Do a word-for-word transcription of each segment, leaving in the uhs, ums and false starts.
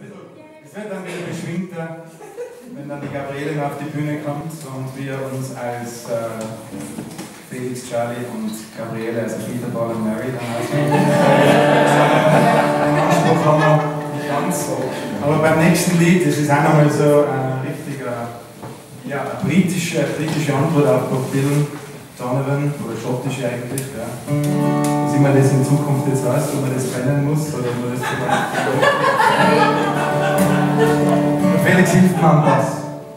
Es wird dann wieder beschwingter, wenn dann die Gabriele auf die Bühne kommt und wir uns als äh, Felix, Charlie und Gabriele, also Peter, Paul und Mary dann ausgehen. Den Anspruch haben wir nicht ganz so. Aber beim nächsten Lied, das ist auch nochmal so ein richtiger, ja, eine britische, britische Antwort auf Bob Dylan, Donovan, oder schottische eigentlich. Ja. Dass immer das in Zukunft jetzt weiß, ob man das trennen muss oder ob man das sogar. Felix hilft mir am Bass.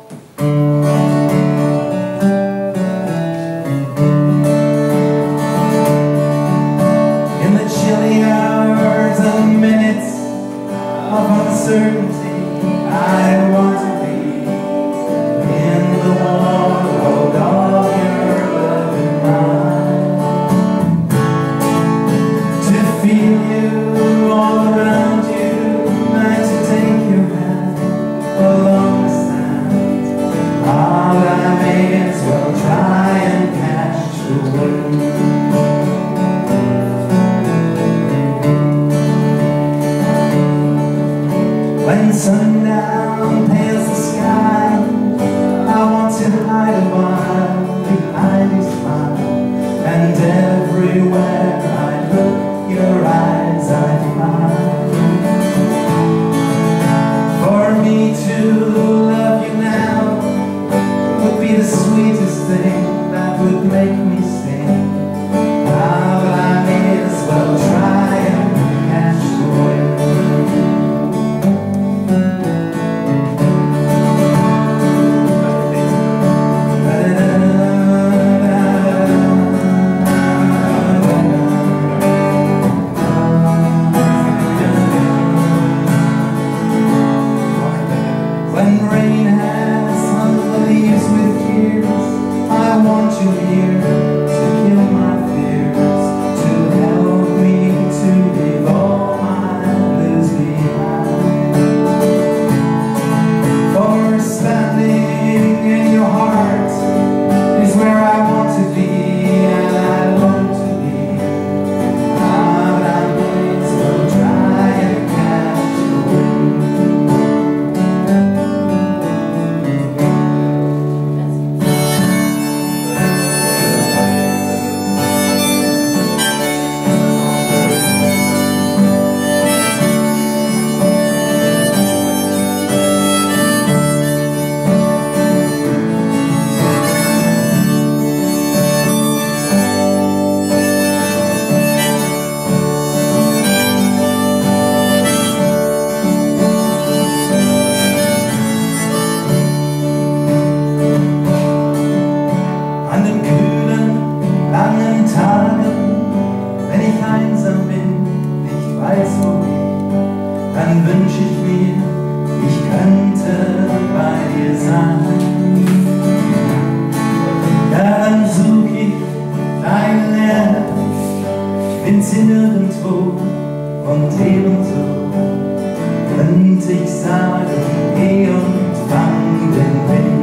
In the chilly hours and minutes of uncertainty, I want to be in the warm hold of your loving mind, to feel you all around you and to take your hand along the sand. All I may as well try and catch the wind. When sundown pales the sky, I want to hide a while behind your smile, and everywhere I look, your eyes I find. For me to love you now would be the sweetest thing that would make me sing. Now I may as well try and catch the wind. When rain has hung the leaves with tears, I want you here to kill my fears, to help me to leave all my blues behind. For standing in your heart is where I want to be, and I long to be. Now I may as well try and catch the wind. An den kühlen, langen Tagen, wenn ich einsam bin, nicht weiß wohin, dann wünsch ich mir, ich könnte bei dir sein. Ja, dann such ich deine Nähe, find sie nirgendwo und ebenso könnte ich sagen, geh und fang den Wind.